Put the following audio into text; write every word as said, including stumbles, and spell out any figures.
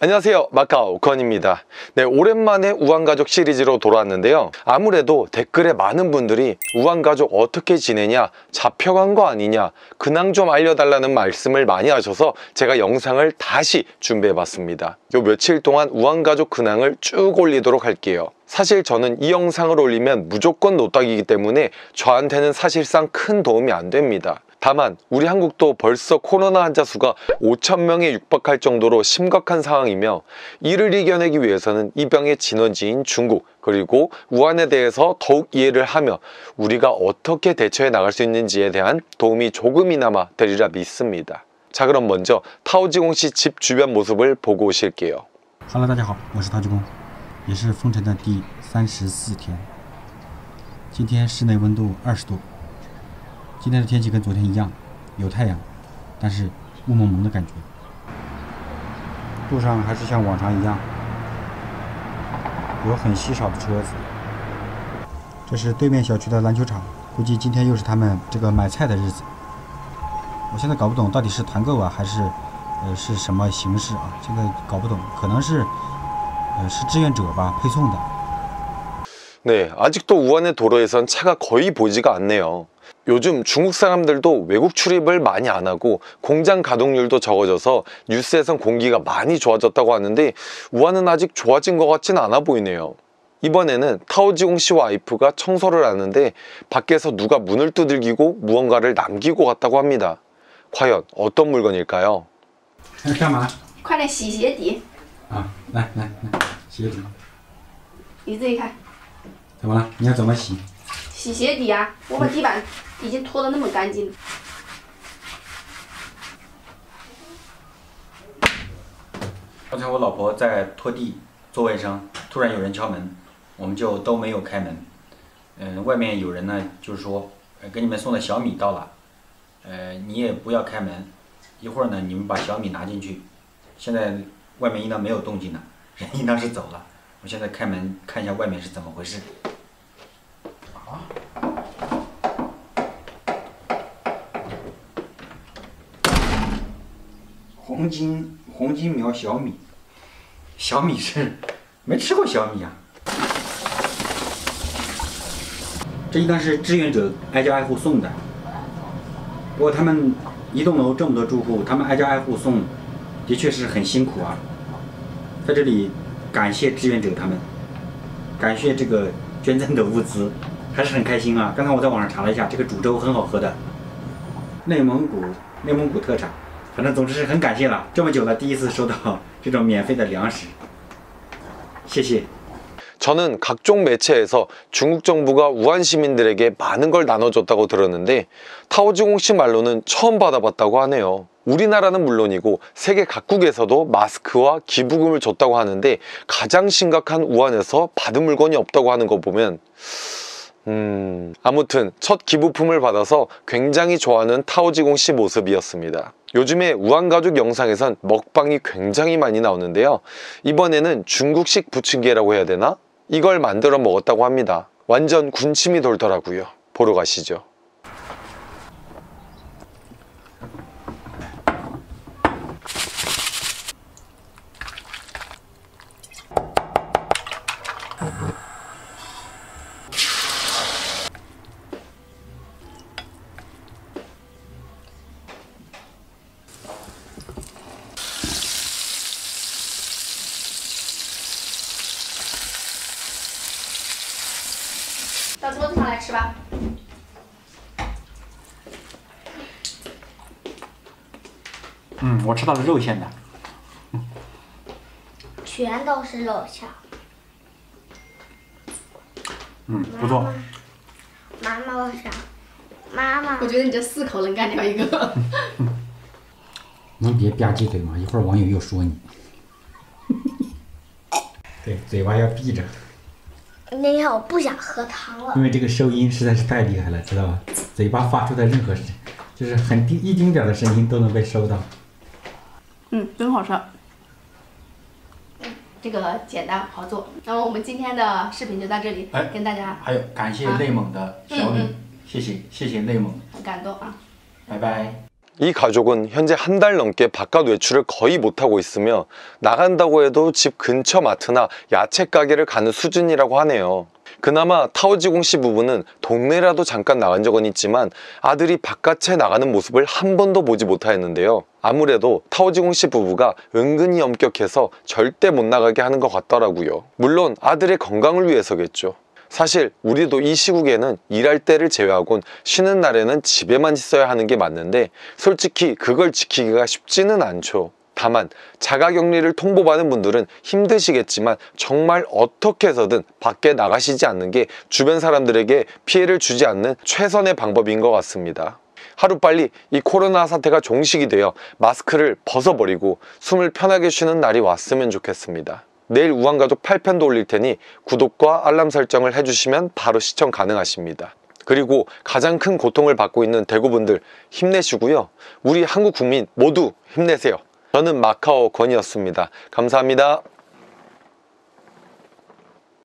안녕하세요, 마카오 권입니다. 네, 오랜만에 우한가족 시리즈로 돌아왔는데요. 아무래도 댓글에 많은 분들이 우한가족 어떻게 지내냐, 잡혀간 거 아니냐, 근황 좀 알려달라는 말씀을 많이 하셔서 제가 영상을 다시 준비해봤습니다. 요 며칠 동안 우한가족 근황을 쭉 올리도록 할게요. 사실 저는 이 영상을 올리면 무조건 노딱이기 때문에 저한테는 사실상 큰 도움이 안 됩니다. 다만 우리 한국도 벌써 코로나 환자 수가 오천 명에 육박할 정도로 심각한 상황이며 이를 이겨내기 위해서는 이 병의 진원지인 중국 그리고 우한에 대해서 더욱 이해를 하며 우리가 어떻게 대처해 나갈 수 있는지에 대한 도움이 조금이나마 되리라 믿습니다. 자, 그럼 먼저 타오지공씨 집 주변 모습을 보고 오실게요. Hello， 大家好，我是陶志公，也是封城的第三十四天。今天室内温度二十度。今天的天气跟昨天一样，有太阳，但是雾蒙蒙的感觉。路上还是像往常一样，有很稀少的车子。这是对面小区的篮球场，估计今天又是他们这个买菜的日子。我现在搞不懂到底是团购啊，还是呃是什么形式啊？现在搞不懂，可能是呃是志愿者吧，配送的。 네, 아직도 우한의 도로에선 차가 거의 보이지가 않네요. 요즘 중국 사람들도 외국 출입을 많이 안 하고 공장 가동률도 적어져서 뉴스에선 공기가 많이 좋아졌다고 하는데 우한은 아직 좋아진 것 같진 않아 보이네요. 이번에는 타오지공 씨 와이프가 청소를 하는데 밖에서 누가 문을 두들기고 무언가를 남기고 갔다고 합니다. 과연 어떤 물건일까요? 干嘛？ 快点洗鞋底。 啊，来来来，鞋底。 你自己看。 怎么了？你要怎么洗？ 洗鞋底啊！我把地板已经拖得那么干净。 刚才我老婆在拖地做卫生，突然有人敲门，我们就都没有开门。嗯、呃，外面有人呢，就是说，呃，给你们送的小米到了，呃，你也不要开门，一会儿呢，你们把小米拿进去。现在外面应当没有动静了，人应当是走了。我现在开门看一下外面是怎么回事。 红金红金苗小米，小米是没吃过小米啊。这应当是志愿者挨家挨户送的。不过他们一栋楼这么多住户，他们挨家挨户送，的确是很辛苦啊。在这里感谢志愿者他们，感谢这个捐赠的物资，还是很开心啊。刚才我在网上查了一下，这个煮粥很好喝的，内蒙古内蒙古特产。 反正总之是很感谢了，这么久了第一次收到这种免费的粮食，谢谢。 저는 각종 매체에서 중국 정부가 우한 시민들에게 많은 걸 나눠줬다고 들었는데 타오지공 씨 말로는 처음 받아봤다고 하네요. 우리나라는 물론이고 세계 각국에서도 마스크와 기부금을 줬다고 하는데 가장 심각한 우한에서 받은 물건이 없다고 하는 거 보면 음... 아무튼 첫 기부품을 받아서 굉장히 좋아하는 타오지공 씨 모습이었습니다. 요즘에 우한가족 영상에선 먹방이 굉장히 많이 나오는데요. 이번에는 중국식 부침개라고 해야 되나? 이걸 만들어 먹었다고 합니다. 완전 군침이 돌더라고요. 보러 가시죠. 到桌子上来吃吧。 嗯，我吃到了肉馅的。 全都是肉馅。 嗯，不错。 妈妈，我想，妈妈。 我觉得你这四口能干掉一个。 能别吧唧嘴吗？一会儿网友又说你。对，嘴巴要闭着。 那天我不想喝汤了， 因为这个收音实在是太厉害了，知道吧？嘴巴发出的任何声，就是很低一丁点的声音都能被收到。 嗯，真好吃。这个简单好做。那么我们今天的视频就到这里， 哎跟大家还有感谢内蒙的小米， 嗯嗯谢谢谢谢内蒙， 很感动啊。 拜拜。 이 가족은 현재 한 달 넘게 바깥 외출을 거의 못하고 있으며 나간다고 해도 집 근처 마트나 야채 가게를 가는 수준이라고 하네요. 그나마 타오지공 씨 부부는 동네라도 잠깐 나간 적은 있지만 아들이 바깥에 나가는 모습을 한 번도 보지 못하였는데요. 아무래도 타오지공 씨 부부가 은근히 엄격해서 절대 못 나가게 하는 것 같더라고요. 물론 아들의 건강을 위해서겠죠. 사실 우리도 이 시국에는 일할 때를 제외하곤 쉬는 날에는 집에만 있어야 하는 게 맞는데 솔직히 그걸 지키기가 쉽지는 않죠. 다만 자가격리를 통보받은 분들은 힘드시겠지만 정말 어떻게 해서든 밖에 나가시지 않는 게 주변 사람들에게 피해를 주지 않는 최선의 방법인 것 같습니다. 하루빨리 이 코로나 사태가 종식이 되어 마스크를 벗어버리고 숨을 편하게 쉬는 날이 왔으면 좋겠습니다. 내일 우한가족 팔 편도 올릴 테니 구독과 알람 설정을 해주시면 바로 시청 가능하십니다. 그리고 가장 큰 고통을 받고 있는 대구분들 힘내시고요. 우리 한국 국민 모두 힘내세요. 저는 마카오 권이었습니다. 감사합니다.